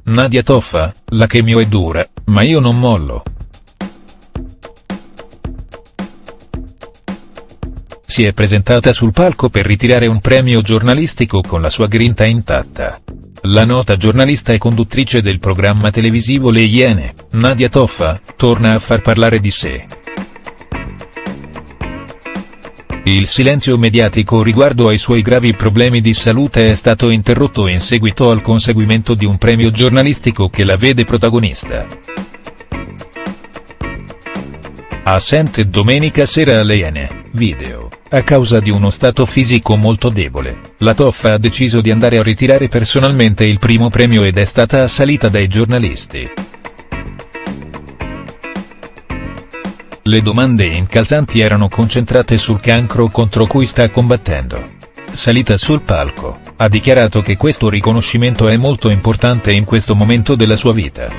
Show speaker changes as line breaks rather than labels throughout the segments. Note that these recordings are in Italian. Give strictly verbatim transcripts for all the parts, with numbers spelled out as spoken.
Nadia Toffa, la chemio è dura, ma io non mollo. Si è presentata sul palco per ritirare un premio giornalistico con la sua grinta intatta. La nota giornalista e conduttrice del programma televisivo Le Iene, Nadia Toffa, torna a far parlare di sé. Il silenzio mediatico riguardo ai suoi gravi problemi di salute è stato interrotto in seguito al conseguimento di un premio giornalistico che la vede protagonista. Assente domenica sera alle Iene, video, a causa di uno stato fisico molto debole, la Toffa ha deciso di andare a ritirare personalmente il primo premio ed è stata assalita dai giornalisti. Le domande incalzanti erano concentrate sul cancro contro cui sta combattendo. Salita sul palco, ha dichiarato che questo riconoscimento è molto importante in questo momento della sua vita.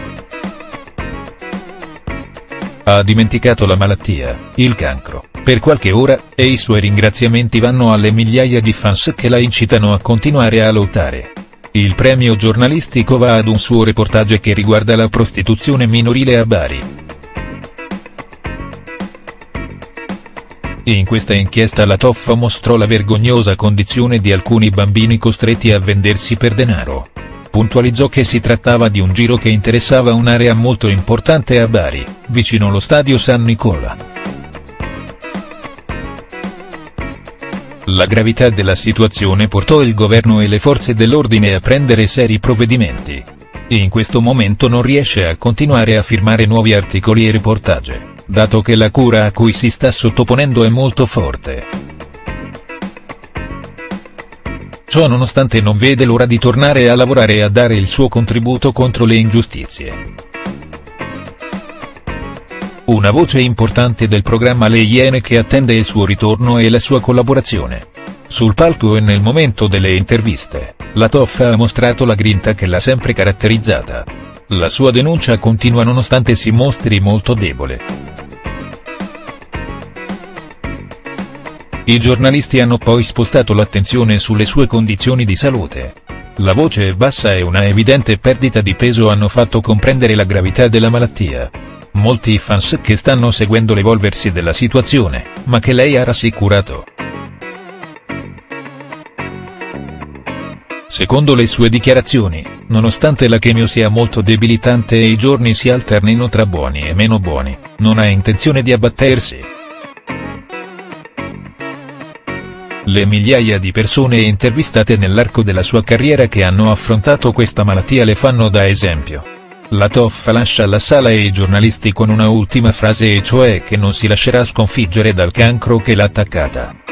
Ha dimenticato la malattia, il cancro, per qualche ora, e i suoi ringraziamenti vanno alle migliaia di fans che la incitano a continuare a lottare. Il premio giornalistico va ad un suo reportage che riguarda la prostituzione minorile a Bari. In questa inchiesta la Toffa mostrò la vergognosa condizione di alcuni bambini costretti a vendersi per denaro. Puntualizzò che si trattava di un giro che interessava un'area molto importante a Bari, vicino allo stadio San Nicola. La gravità della situazione portò il governo e le forze dell'ordine a prendere seri provvedimenti. In questo momento non riesce a continuare a firmare nuovi articoli e reportage, dato che la cura a cui si sta sottoponendo è molto forte. Ciò nonostante non vede l'ora di tornare a lavorare e a dare il suo contributo contro le ingiustizie. Una voce importante del programma Le Iene che attende il suo ritorno e la sua collaborazione. Sul palco e nel momento delle interviste, la Toffa ha mostrato la grinta che l'ha sempre caratterizzata. La sua denuncia continua nonostante si mostri molto debole. I giornalisti hanno poi spostato l'attenzione sulle sue condizioni di salute. La voce bassa e una evidente perdita di peso hanno fatto comprendere la gravità della malattia. Molti fans che stanno seguendo l'evolversi della situazione, ma che lei ha rassicurato. Secondo le sue dichiarazioni, nonostante la chemio sia molto debilitante e i giorni si alternino tra buoni e meno buoni, non ha intenzione di abbattersi. Le migliaia di persone intervistate nell'arco della sua carriera che hanno affrontato questa malattia le fanno da esempio. La Toffa lascia la sala e i giornalisti con una ultima frase e cioè che non si lascerà sconfiggere dal cancro che l'ha attaccata.